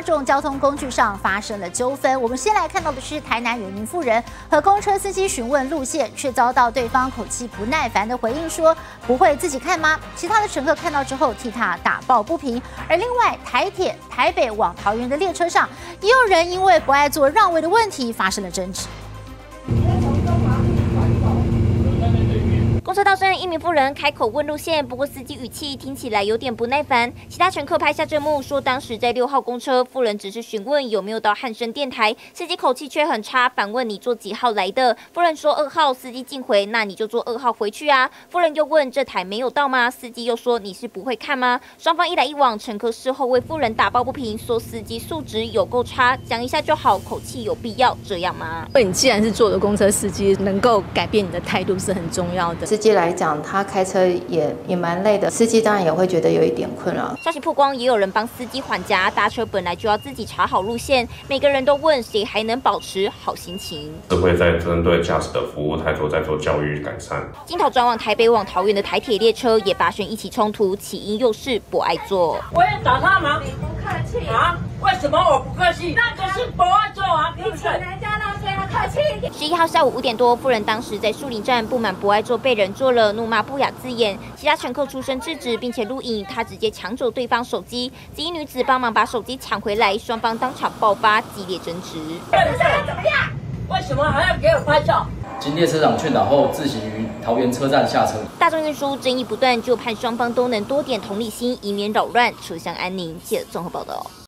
众交通工具上发生了纠纷。我们先来看到的是台南有一名妇人和公车司机询问路线，却遭到对方口气不耐烦的回应说：“不会自己看吗？”其他的乘客看到之后替他打抱不平。而另外，台铁台北往桃园的列车上，也有人因为不爱做让位的问题发生了争执。 公车道上，一名妇人开口问路线，不过司机语气听起来有点不耐烦。其他乘客拍下这幕，说当时在6号公车，妇人只是询问有没有到汉声电台，司机口气却很差，反问你坐几号来的。妇人说2号，司机竟回那你就坐2号回去啊。妇人又问这台没有到吗？司机又说你是不会看吗？双方一来一往，乘客事后为妇人打抱不平，说司机素质有够差，讲一下就好，口气有必要这样吗？ 你既然是做的公车司机，能够改变你的态度是很重要的。 司机来讲，他开车也蛮累的，司机当然也会觉得有一点困扰。 消息曝光，也有人帮司机缓颊，搭车本来就要自己查好路线，每个人都问谁还能保持好心情。 是会在针对驾驶的服务态度在做教育改善。 今早转往台北往桃园的台铁列车也发生一起冲突，起因又是不爱坐。 我也找他忙，你不客气啊？为什么我不客气？那就是不爱坐啊！你请人家到这样客气一点。 11号下午5点多，妇人当时在树林站不满不爱坐被人坐了，怒骂不雅字眼，其他乘客出声制止，并且录影，他直接抢走对方手机，只因女子帮忙把手机抢回来，双方当场爆发激烈争执。 怎么样？为什么还要给我拍照？ 经列车长劝导后，自行于桃园车站下车。 大众运输争议不断，就盼双方都能多点同理心，以免扰乱车厢安宁。记者综合报道。